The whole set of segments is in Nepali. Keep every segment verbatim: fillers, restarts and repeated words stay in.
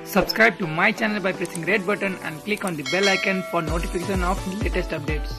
Subscribe to my channel by pressing red button and click on the bell icon for notification of latest updates.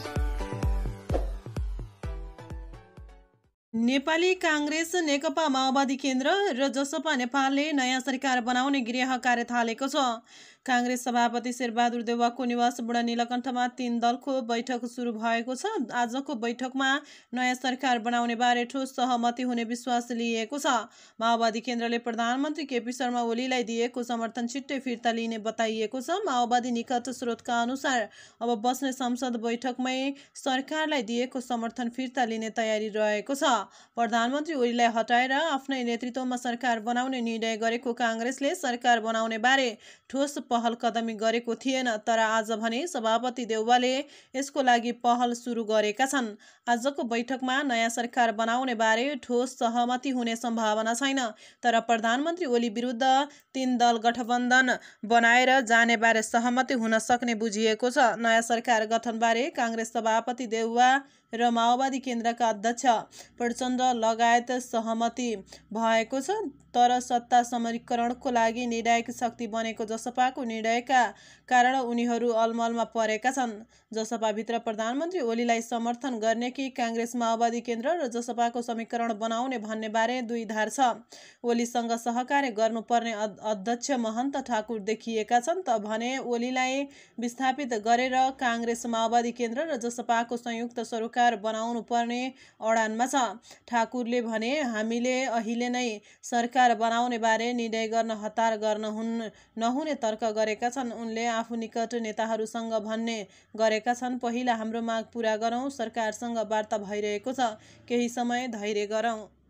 Nepali Congress नेकपा माओवादी केन्द्र र जसपा नेपालले नयाँ सरकार बनाउने गृह कार्य थालेको छ। कांग्रेस सभापति शेरबहादुर देउवाको निवास बुढा नीलकण्ठमा तीन दलको बैठक सुरु भएको छ। आजको बैठकमा नयाँ सरकार बनाउने बारे ठोस सहमति हुने विश्वास लिएको छ। माओवादी केन्द्रले प्रधानमन्त्री केपी शर्मा ओलीलाई दिएको समर्थन छिट्टै फिर्ता लिने बताइएको छ। माओवादी निकट स्रोतका अनुसार अब बस्ने संसद बैठकमै सरकारलाई दिएको समर्थन फिर्ता लिने तयारी रहेको छ। प्रधानमन्त्री ओलीलाई हटाएर आफ्नै नेतृत्वमा सरकार बनाउने निर्णय गरेको कांग्रेसले सरकार बनाउने बारे ठोस पहल कदमी गरेको थिएन, तर आज भने सभापति देउवाले यसको लागि पहल सुरु गरेका छन्। आजको बैठकमा नयाँ सरकार बनाउने बारे ठोस सहमति हुने सम्भावना छैन, तर प्रधानमन्त्री ओली विरुद्ध तीन दल गठबन्धन बनाएर जाने बारे सहमति हुन सक्ने बुझिएको छ। नयाँ सरकार गठनबारे कांग्रेस सभापति देउवा र माओवादी केन्द्रका अध्यक्ष प्रचण्ड लगायत सहमति भएको छ, तर सत्ता समीकरणको लागि निर्णायक शक्ति बनेको जसपाको निर्णयका कारण उनीहरू अलमलमा परेका छन्। जसपाभित्र प्रधानमन्त्री ओलीलाई समर्थन गर्ने कि कांग्रेस माओवादी केन्द्र र जसपाको समीकरण बनाउने भन्ने बारे दुई धार छ। ओलीसँग सहकार्य गर्नुपर्ने अध्यक्ष महन्त ठाकुर देखिएका छन् त भने ओलीलाई विस्थापित गरेर कांग्रेस माओवादी केन्द्र र जसपाको संयुक्त सरकार बनाउनु पर्ने अडानमा छ। ठाकुरले भने हामीले अहिले नै सरकार बनाउने बारे निर्णय गर्न हतार गर्न हुन् नहुने तर्क गरेका छन्। उनले आफू निकट नेताहरूसँग भन्ने गरेका छन्, पहिला हाम्रो माग पूरा गरौँ, सरकारसँग वार्ता भइरहेको छ, केही समय धैर्य गरौँ।